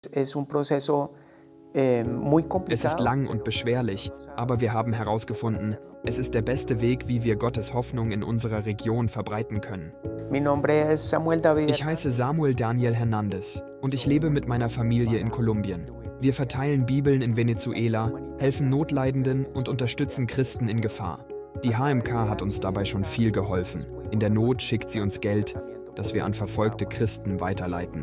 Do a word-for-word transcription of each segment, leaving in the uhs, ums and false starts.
es un proceso eh, muy complicado. Es ist lang und beschwerlich, aber wir haben herausgefunden, es ist der beste Weg, wie wir Gottes Hoffnung in unserer Region verbreiten können. Mi nombre es Samuel David. Ich heiße Samuel Daniel Hernandez und ich lebe mit meiner Familie in Kolumbien. Wir verteilen Bibeln in Venezuela, helfen Notleidenden und unterstützen Christen in Gefahr. Die H M K hat uns dabei schon viel geholfen. In der Not schickt sie uns Geld, das wir an verfolgte Christen weiterleiten.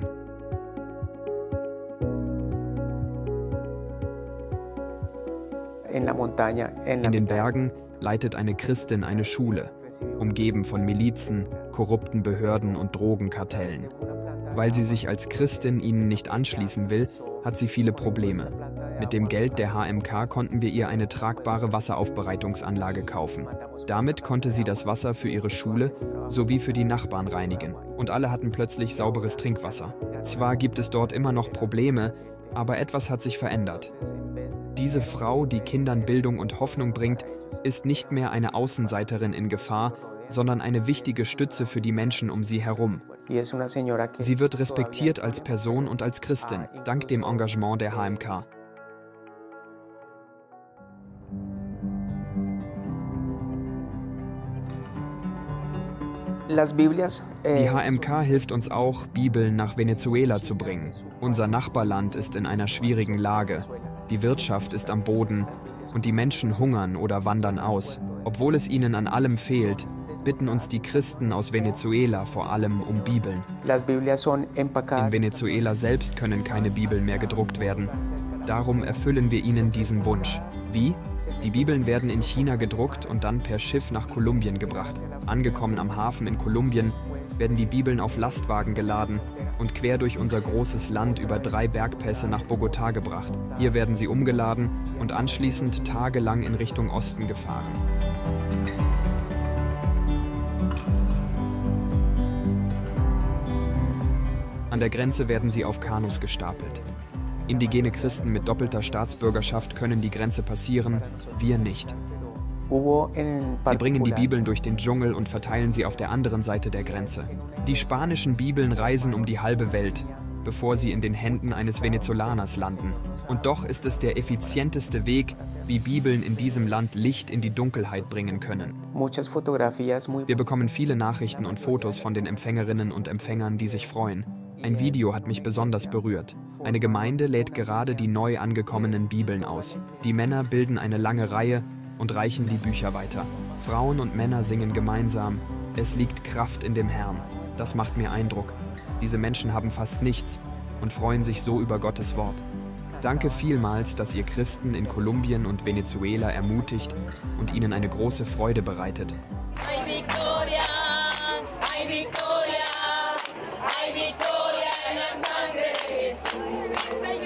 In den Bergen leitet eine Christin eine Schule, umgeben von Milizen, korrupten Behörden und Drogenkartellen. Weil sie sich als Christin ihnen nicht anschließen will, hat sie viele Probleme. Mit dem Geld der H M K konnten wir ihr eine tragbare Wasseraufbereitungsanlage kaufen. Damit konnte sie das Wasser für ihre Schule sowie für die Nachbarn reinigen. Und alle hatten plötzlich sauberes Trinkwasser. Zwar gibt es dort immer noch Probleme, aber etwas hat sich verändert. Diese Frau, die Kindern Bildung und Hoffnung bringt, ist nicht mehr eine Außenseiterin in Gefahr, sondern eine wichtige Stütze für die Menschen um sie herum. Sie wird respektiert als Person und als Christin, dank dem Engagement der H M K. Die H M K hilft uns auch, Bibeln nach Venezuela zu bringen. Unser Nachbarland ist in einer schwierigen Lage. Die Wirtschaft ist am Boden und die Menschen hungern oder wandern aus. Obwohl es ihnen an allem fehlt, bitten uns die Christen aus Venezuela vor allem um Bibeln. In Venezuela selbst können keine Bibeln mehr gedruckt werden. Darum erfüllen wir ihnen diesen Wunsch. Wie? Die Bibeln werden in China gedruckt und dann per Schiff nach Kolumbien gebracht. Angekommen am Hafen in Kolumbien werden die Bibeln auf Lastwagen geladen und quer durch unser großes Land über drei Bergpässe nach Bogotá gebracht. Hier werden sie umgeladen und anschließend tagelang in Richtung Osten gefahren. An der Grenze werden sie auf Kanus gestapelt. Indigene Christen mit doppelter Staatsbürgerschaft können die Grenze passieren, wir nicht. Sie bringen die Bibeln durch den Dschungel und verteilen sie auf der anderen Seite der Grenze. Die spanischen Bibeln reisen um die halbe Welt, bevor sie in den Händen eines Venezolaners landen. Und doch ist es der effizienteste Weg, wie Bibeln in diesem Land Licht in die Dunkelheit bringen können. Wir bekommen viele Nachrichten und Fotos von den Empfängerinnen und Empfängern, die sich freuen. Ein Video hat mich besonders berührt. Eine Gemeinde lädt gerade die neu angekommenen Bibeln aus. Die Männer bilden eine lange Reihe und reichen die Bücher weiter. Frauen und Männer singen gemeinsam: Es liegt Kraft in dem Herrn. Das macht mir Eindruck. Diese Menschen haben fast nichts und freuen sich so über Gottes Wort. Danke vielmals, dass ihr Christen in Kolumbien und Venezuela ermutigt und ihnen eine große Freude bereitet. Hay victoria, hay victoria, hay victoria en la sangre de Jesús.